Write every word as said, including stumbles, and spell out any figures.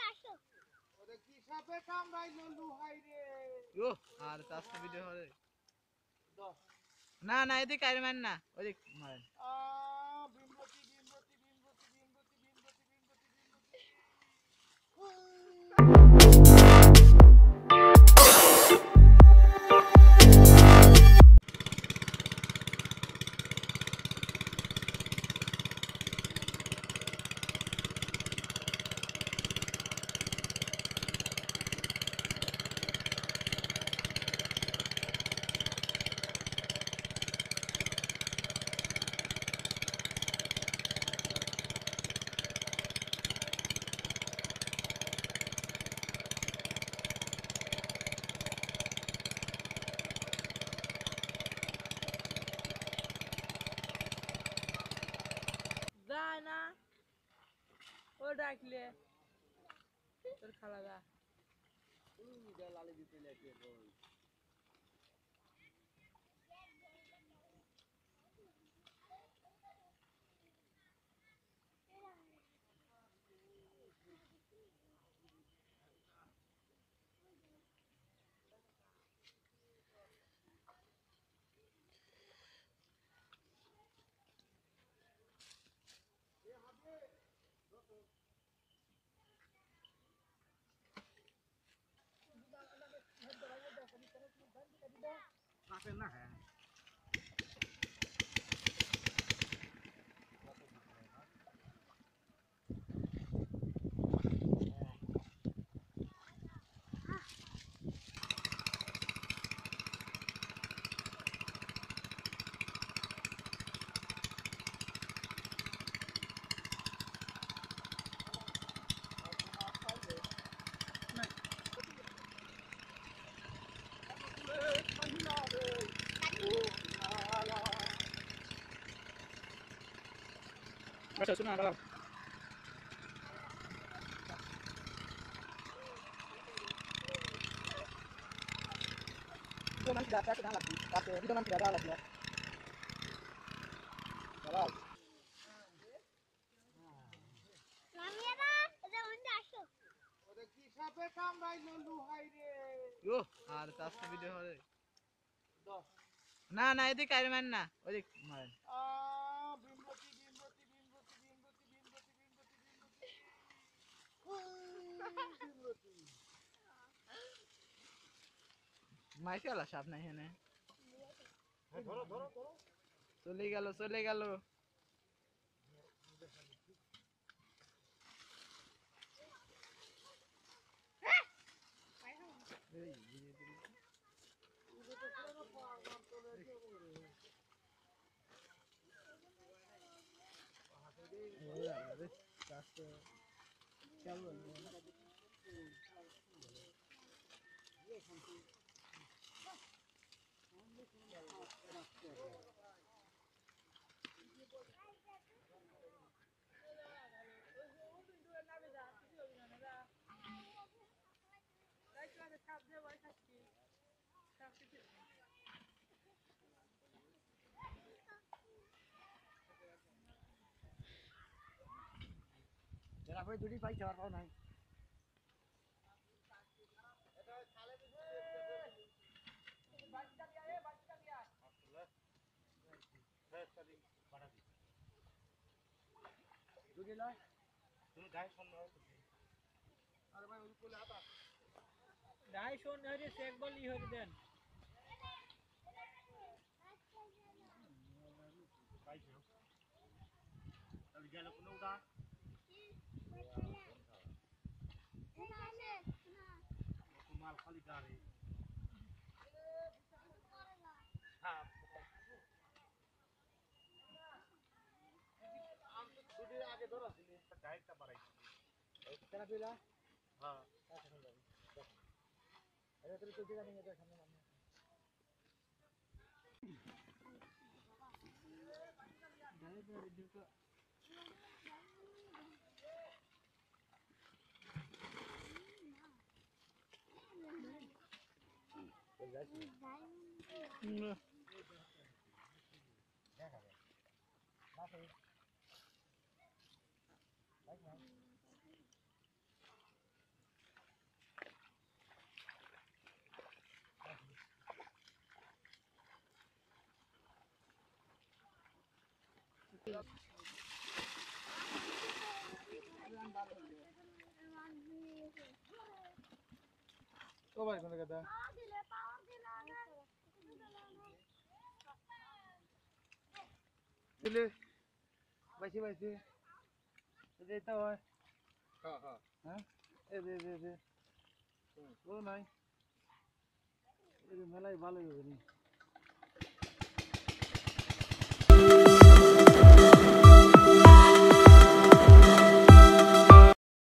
ও আর চারশো ভিডিও হবে না না এদিকে আর মান না ওদিক মারেন না ও ডাকলে তোর খালা দা লালি দিতে লাগে না হ্যাঁ Masa sunah kalau itu nanti data sudah lagi, tapi itu nanti data lagi ya. Kalau ও আর চারশো ভিডিও হবে না না এদিকে আর মান না ওদিক মারেন মাইশাআল্লাহ সাপ নাই এখানে চলে গেল চলে গেল Kenapa itu dipakai cara kau naik? Duduk lah. Duduk dah son lah. Ada mana udah pula apa? Dah son hari sek bali hari den. Baik je. Kalau jalan pun udah. माल खाली गाड़ी हाँ आम तो दूसरे आगे दो रास्ते में डाइट का बड़ा है कितना पीला हाँ अरे तेरे को दिखा नहीं है तो सामने मारना डाइट का रिड्यू का No. ও ভাই কোন কথা দিলে বাইছি বাইছি এটা হয় হ্যাঁ হ্যাঁ হ্যাঁ এই দে দে দে ও নাই এই মেলাই ভালো হবে নি